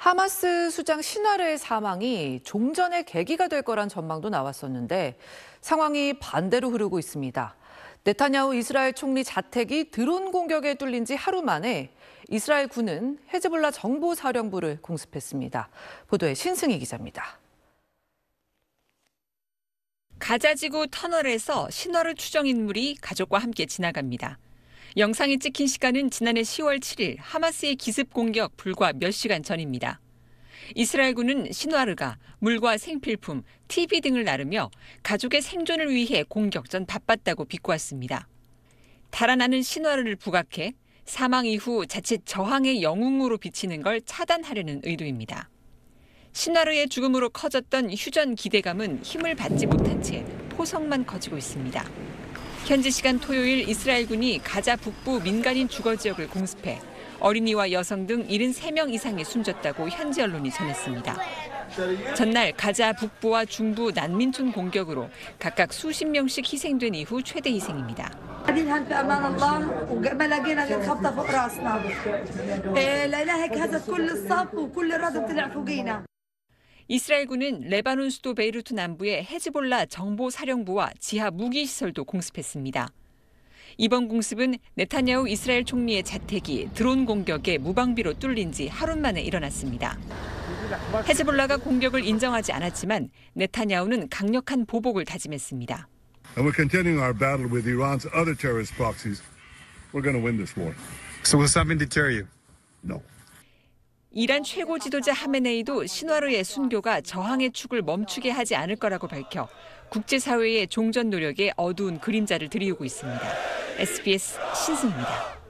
하마스 수장 시나르의 사망이 종전의 계기가 될 거란 전망도 나왔었는데 상황이 반대로 흐르고 있습니다. 네타냐후 이스라엘 총리 자택이 드론 공격에 뚫린 지 하루 만에 이스라엘 군은 헤즈볼라 정보사령부를 공습했습니다. 보도에 신승희 기자입니다. 가자지구 터널에서 시나르 추정 인물이 가족과 함께 지나갑니다. 영상이 찍힌 시간은 지난해 10월 7일 하마스의 기습 공격 불과 몇 시간 전입니다. 이스라엘군은 시나르가 물과 생필품, TV 등을 나르며 가족의 생존을 위해 공격 전 바빴다고 비꼬았습니다. 달아나는 시나르를 부각해 사망 이후 자칫 저항의 영웅으로 비치는 걸 차단하려는 의도입니다. 시나르의 죽음으로 커졌던 휴전 기대감은 힘을 받지 못한 채 포석만 커지고 있습니다. 현지 시간 토요일 이스라엘군이 가자 북부 민간인 주거 지역을 공습해 어린이와 여성 등 73명 이상이 숨졌다고 현지 언론이 전했습니다. 전날 가자 북부와 중부 난민촌 공격으로 각각 수십 명씩 희생된 이후 최대 희생입니다. 이스라엘군은 레바논 수도 베이루트 남부의 헤즈볼라 정보사령부와 지하 무기시설도 공습했습니다. 이번 공습은 네타냐후 이스라엘 총리의 자택이 드론 공격에 무방비로 뚫린 지 하루 만에 일어났습니다. 헤즈볼라가 공격을 인정하지 않았지만 네타냐후는 강력한 보복을 다짐했습니다. And we're continuing our battle with Iran's other terrorist proxies. We're going to win this war. So will something deter you? No. 이란 최고 지도자 하메네이도 시나르의 순교가 저항의 축을 멈추게 하지 않을 거라고 밝혀 국제사회의 종전 노력에 어두운 그림자를 드리우고 있습니다. SBS 신승입니다.